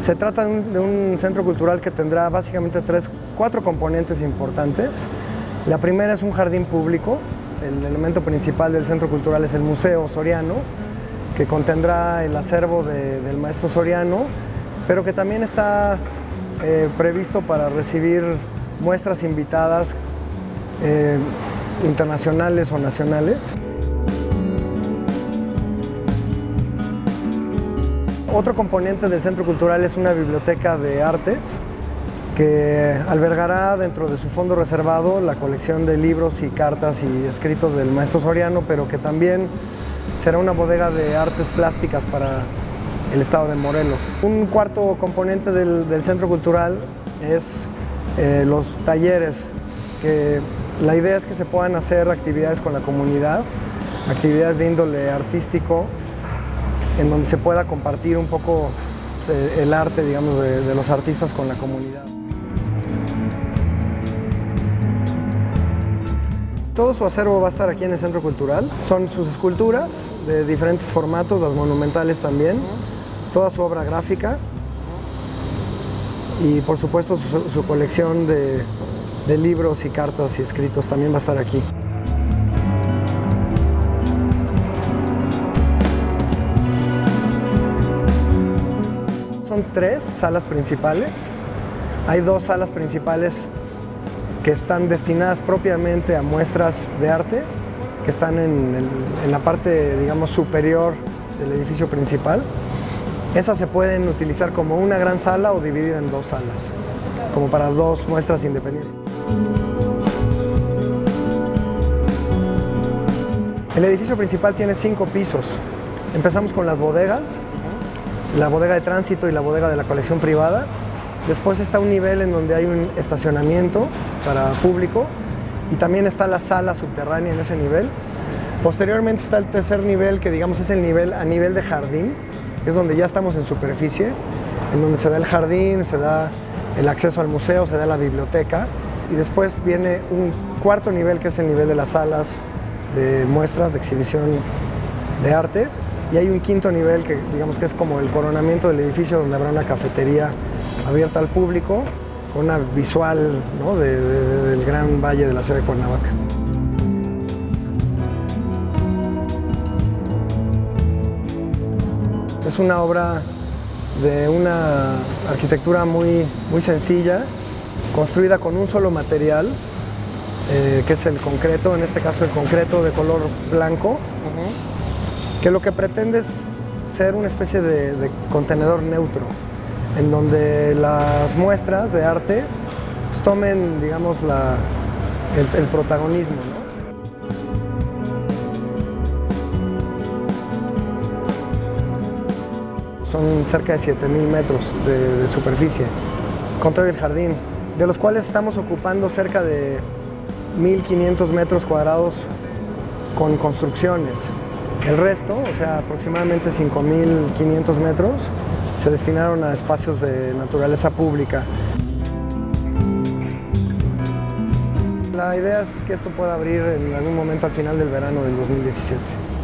Se trata de un centro cultural que tendrá básicamente cuatro componentes importantes. La primera es un jardín público. El elemento principal del centro cultural es el Museo Soriano, que contendrá el acervo del maestro Soriano, pero que también está previsto para recibir muestras invitadas internacionales o nacionales. Otro componente del centro cultural es una biblioteca de artes que albergará dentro de su fondo reservado la colección de libros y cartas y escritos del maestro Soriano, pero que también será una bodega de artes plásticas para el estado de Morelos. Un cuarto componente del centro cultural es los talleres, que la idea es que se puedan hacer actividades con la comunidad, actividades de índole artístico, en donde se pueda compartir un poco el arte, digamos, de los artistas con la comunidad. Todo su acervo va a estar aquí en el Centro Cultural. Son sus esculturas de diferentes formatos, las monumentales también, toda su obra gráfica y por supuesto su colección de libros y cartas y escritos también va a estar aquí. Son 3 salas principales. Hay 2 salas principales que están destinadas propiamente a muestras de arte, que están en la parte, digamos, superior del edificio principal. Esas se pueden utilizar como una gran sala o dividir en 2 salas, como para 2 muestras independientes. El edificio principal tiene 5 pisos. Empezamos con las bodegas, la bodega de tránsito y la bodega de la colección privada. Después está un nivel en donde hay un estacionamiento para público y también está la sala subterránea en ese nivel. Posteriormente está el tercer nivel, que digamos es el nivel a nivel de jardín, es donde ya estamos en superficie, en donde se da el jardín, se da el acceso al museo, se da la biblioteca, y después viene un cuarto nivel que es el nivel de las salas de muestras, de exhibición de arte. Y hay un quinto nivel que digamos que es como el coronamiento del edificio, donde habrá una cafetería abierta al público con una visual, ¿no?, del gran valle de la ciudad de Cuernavaca. Es una obra de una arquitectura muy sencilla, construida con un solo material, que es el concreto, en este caso el concreto de color blanco. Que lo que pretende es ser una especie de contenedor neutro, en donde las muestras de arte pues, tomen, digamos, el protagonismo, ¿no? Son cerca de 7,000 metros de superficie, con todo el jardín, de los cuales estamos ocupando cerca de 1,500 metros cuadrados con construcciones. El resto, o sea, aproximadamente 5,500 metros, se destinaron a espacios de naturaleza pública. La idea es que esto pueda abrir en algún momento al final del verano del 2017.